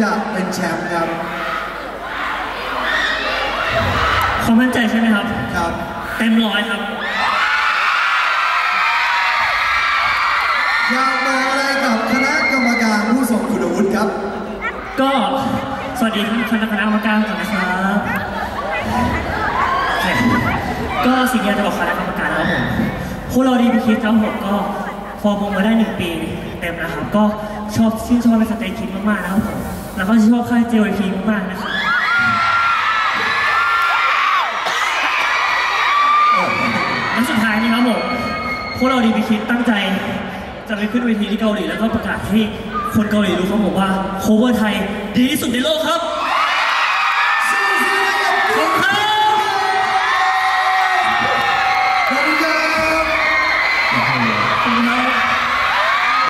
จะเป็นแชมป์ครับความมั่นใจใช่ไหมครับครับเต็มร้อยครับอยากบอกอะไรกับคณะกรรมการผู้ทรงคุณวุฒิครับก็สวัสดีคณะกรรมการก่อนนะครับก็สิ่งที่จะบอกคณะกรรมการนะครับผมพวกเราดีพีคิดครับผมก็ฟอร์มวงมาได้1 ปีเต็มนะครับก็ชื่นชอบในสเตย์คิดมากๆนะครับผมแล้วก็ชอบค่าย JYP มากๆนะครับและสุดท้ายนี้ครับผมพวกเราดีพีคิดตั้งใจจะไปขึ้นเวทีที่เกาหลีแล้วก็ประกาศให้คนเกาหลีรู้ครับผมว่าโคเวอร์ไทยดีที่สุดในโลกครับ